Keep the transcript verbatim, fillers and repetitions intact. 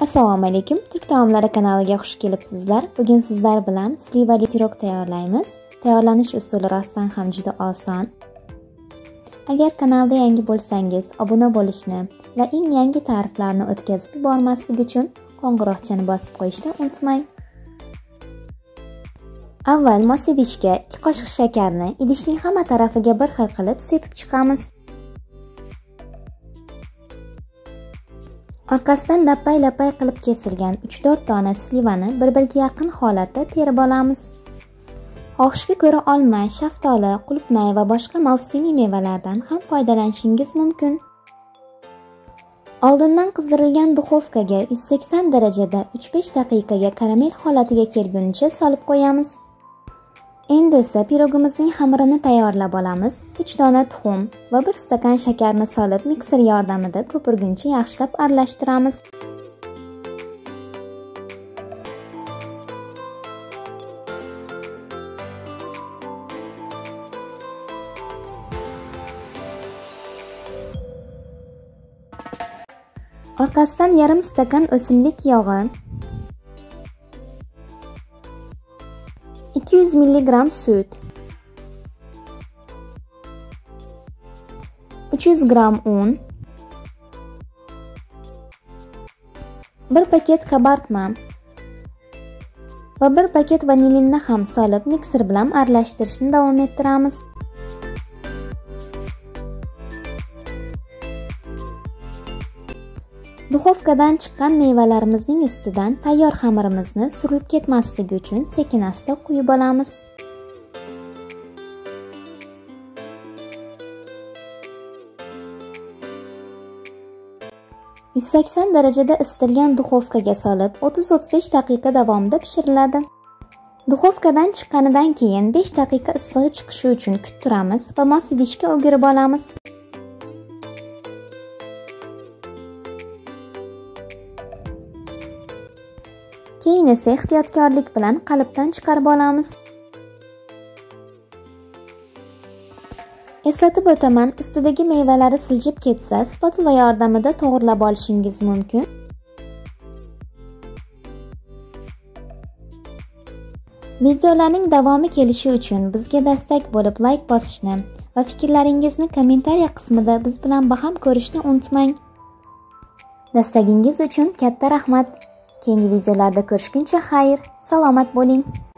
Assalomu alaykum. Turk taomlari kanaliga xush kelibsizlar. Bugun sizlar bilan slivali pirog tayyorlaymiz. Tayyorlanish usuli rostdan ham juda oson. Agar kanalda yangi bo'lsangiz, obuna bo'lishni va eng yangi tariflarni o'tkazib yubormaslik uchun qo'ng'iroqchani bosib qo'yishni unutmang. Avval mos idishga ikki qoshiq shakarni idishning hamma tarafiga bir xil qilib sepib chiqamiz. Orqasidan lappay-lappay qilib kesilgan uch to'rt dona slivani bir-biriga yaqin holatda terib olamiz. Xohishga ko'ra olma, shaftoli, qulupnay va boshqa mavsumiy mevalardan ham foydalanishingiz mumkin. Oldindan qizdirilgan duxovkaga yuz sakson darajada uch besh daqiqaga karamel holatiga kelgunicha solib qo'yamiz. Endi esa pirogimizning xamirini tayyorlab olamiz. uch dona tuxum va bir stakan shakarni solib mikser yordamida ko'pirguncha yaxshilab aralashtiramiz. Orqasidan yarim stakan o'simlik yog'i, ikki yuz milligram sut, uch yuz gram un, bir paket kabartma va bir paket vanilinni ham solib mikser bilan aralashtirishni davom ettiramiz. Duxovkadan chiqqan mevalarimizning ustidan tayyor xamirimizni surilib ketmasligi uchun sekin-asta quyib olamiz. yuz sakson darajada isitilgan duxovkaga solib o'ttiz o'ttiz besh daqiqa davomida pishiriladi. Duxovkadan chiqqanidan keyin besh daqiqa issig'i chiqishi uchun kuttiramiz va mos idishga o'girib olamiz. Keyin esa ehtiyotkorlik bilan qalbdan chiqarib olamiz. Eslatib o'taman, ustidagi mevalari siljib ketsa, spatula yordamida to'g'rilab olishingiz mumkin. Videolarning davomi kelishi uchun bizga dastak bo'lib like bosishni va fikrlaringizni kommentariya qismida biz bilan baham ko'rishni unutmang. Dastagingiz uchun katta rahmat. Keyingi videolarda ko'rishguncha xayr, salomat bo'ling.